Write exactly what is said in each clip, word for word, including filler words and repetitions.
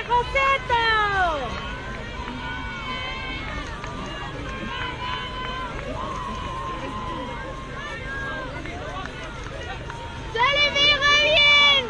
Joseto! ¡Sale, me va bien!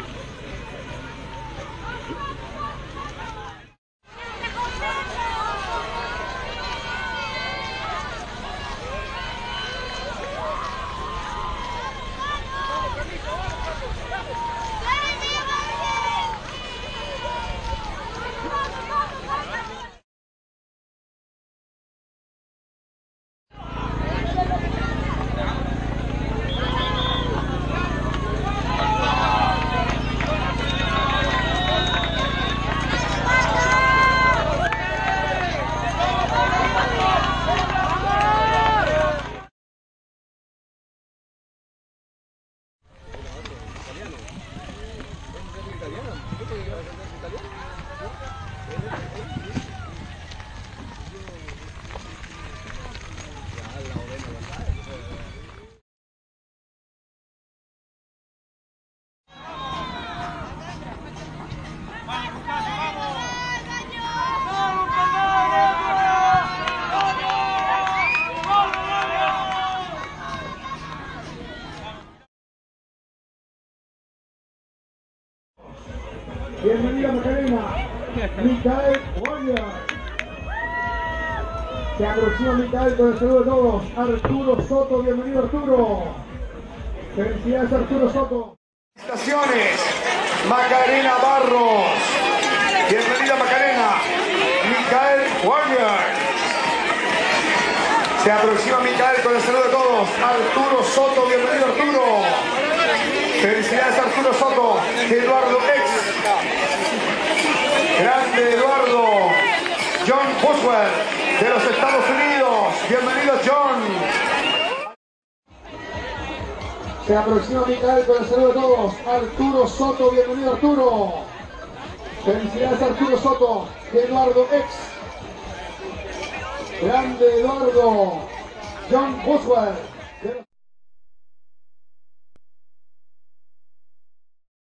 Bienvenida Macarena, Micael Warrior. Se aproxima Micael con el saludo de todos. Arturo Soto, bienvenido Arturo. Felicidades Arturo Soto. Felicitaciones, Macarena Barros. Bienvenida Macarena, Micael Warrior. Se aproxima Micael con el saludo de todos. Arturo Soto, bienvenido Arturo. Felicidades Arturo Soto, Eduardo X. Grande Eduardo. John Boswell de los Estados Unidos. Bienvenido John. Se aproxima Micael con el saludo de todos. Arturo Soto, bienvenido Arturo. Felicidades Arturo Soto, Eduardo X. Grande Eduardo. John Boswell.